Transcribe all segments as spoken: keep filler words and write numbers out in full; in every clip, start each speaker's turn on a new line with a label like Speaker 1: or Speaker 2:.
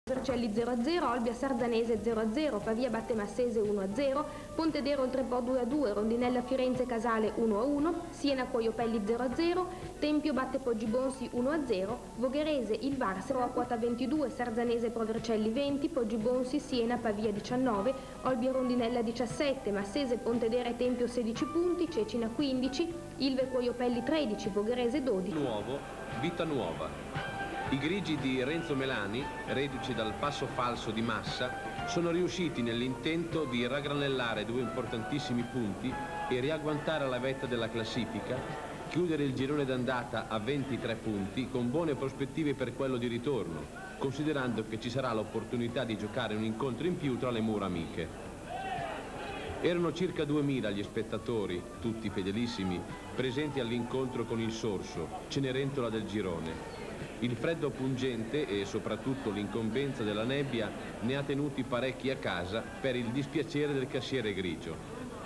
Speaker 1: Vercelli zero a zero, Olbia Sarzanese zero a zero, Pavia batte Massese uno a zero, Pontedera Oltrepò due a due, Rondinella Firenze Casale uno a uno, Siena Cuoiopelli zero a zero, Tempio batte Poggibonsi uno a zero, Vogherese il Varsero a quota ventidue, Sarzanese Pro Vercelli venti, Poggibonsi Siena Pavia diciannove, Olbia Rondinella diciassette, Massese Pontedera e Tempio sedici punti, Cecina quindici, Ilve Cuoiopelli tredici, Vogherese dodici.
Speaker 2: Nuovo, vita nuova. I grigi di Renzo Melani, reduci dal passo falso di Massa, sono riusciti nell'intento di raggranellare due importantissimi punti e riagguantare la vetta della classifica, chiudere il girone d'andata a ventitré punti con buone prospettive per quello di ritorno, considerando che ci sarà l'opportunità di giocare un incontro in più tra le mura amiche. Erano circa duemila gli spettatori, tutti fedelissimi, presenti all'incontro con il Sorso, Cenerentola del girone. Il freddo pungente e soprattutto l'incombenza della nebbia ne ha tenuti parecchi a casa per il dispiacere del cassiere grigio.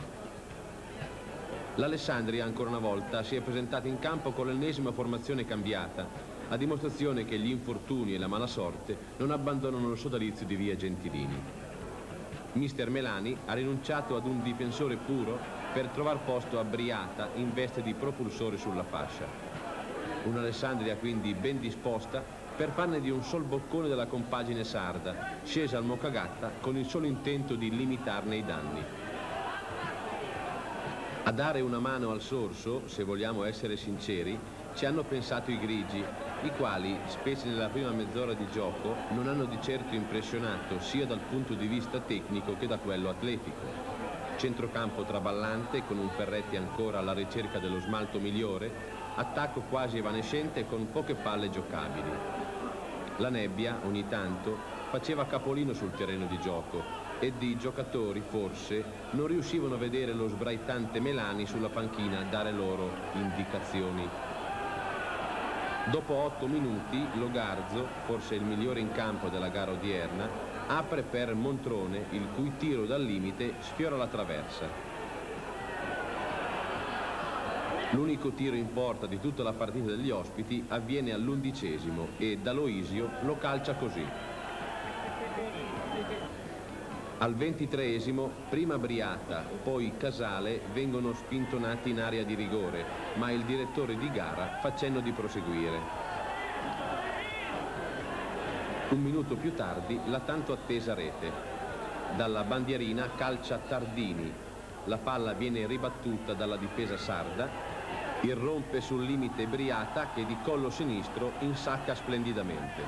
Speaker 2: L'Alessandria ancora una volta si è presentata in campo con l'ennesima formazione cambiata, a dimostrazione che gli infortuni e la mala sorte non abbandonano il sodalizio di via Gentilini. Mister Melani ha rinunciato ad un difensore puro per trovare posto a Briata in veste di propulsore sulla fascia. Un'Alessandria quindi ben disposta per farne di un sol boccone della compagine sarda, scesa al Mocagatta con il solo intento di limitarne i danni. A dare una mano al Sorso, se vogliamo essere sinceri, ci hanno pensato i grigi, i quali, specie nella prima mezz'ora di gioco, non hanno di certo impressionato sia dal punto di vista tecnico che da quello atletico. Centrocampo traballante, con un Ferretti ancora alla ricerca dello smalto migliore, attacco quasi evanescente con poche palle giocabili. La nebbia, ogni tanto, faceva capolino sul terreno di gioco ed i giocatori, forse, non riuscivano a vedere lo sbraitante Melani sulla panchina dare loro indicazioni. Dopo otto minuti, Logarzo, forse il migliore in campo della gara odierna, apre per Montrone, il cui tiro dal limite sfiora la traversa. L'unico tiro in porta di tutta la partita degli ospiti avviene all'undicesimo e D'Aloisio lo calcia così. Al ventitreesimo, prima Briata, poi Casale vengono spintonati in area di rigore, ma il direttore di gara fa cenno di proseguire. Un minuto più tardi, la tanto attesa rete. Dalla bandierina calcia Tardini. La palla viene ribattuta dalla difesa sarda. Irrompe sul limite Briata che di collo sinistro insacca splendidamente.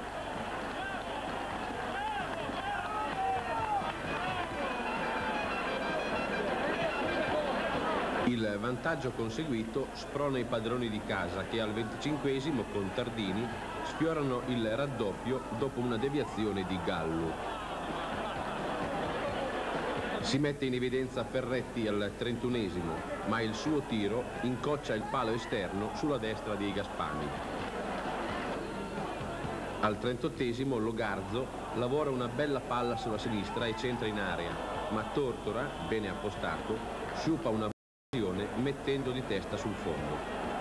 Speaker 2: Il vantaggio conseguito sprona i padroni di casa che al venticinquesimo con Tardini sfiorano il raddoppio dopo una deviazione di Gallo. Si mette in evidenza Ferretti al trentunesimo, ma il suo tiro incoccia il palo esterno sulla destra di Gaspani. Al trentottesimo Logarzo lavora una bella palla sulla sinistra e centra in area, ma Tortora, bene appostato, sciupa una occasione mettendo di testa sul fondo.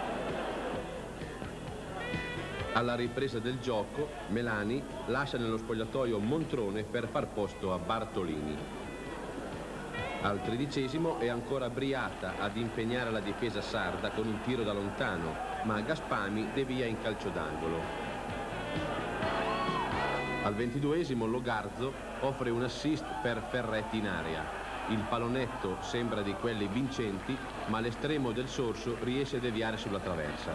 Speaker 2: Alla ripresa del gioco, Melani lascia nello spogliatoio Montrone per far posto a Bartolini. Al tredicesimo è ancora Briata ad impegnare la difesa sarda con un tiro da lontano, ma Gaspami devia in calcio d'angolo. Al ventiduesimo Logarzo offre un assist per Ferretti in area. Il pallonetto sembra di quelli vincenti, ma l'estremo del Sorso riesce a deviare sulla traversa.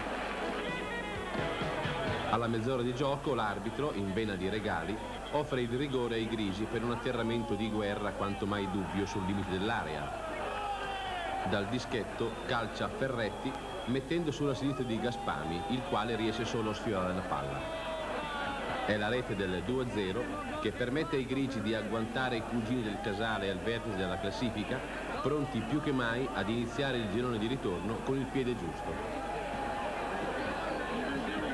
Speaker 2: Alla mezz'ora di gioco l'arbitro, in vena di regali, offre il rigore ai grigi per un atterramento di guerra quanto mai dubbio sul limite dell'area. Dal dischetto calcia Ferretti mettendo sulla sinistra di Gaspami, il quale riesce solo a sfiorare la palla. È la rete del due a zero che permette ai grigi di agguantare i cugini del Casale al vertice della classifica, pronti più che mai ad iniziare il girone di ritorno con il piede giusto.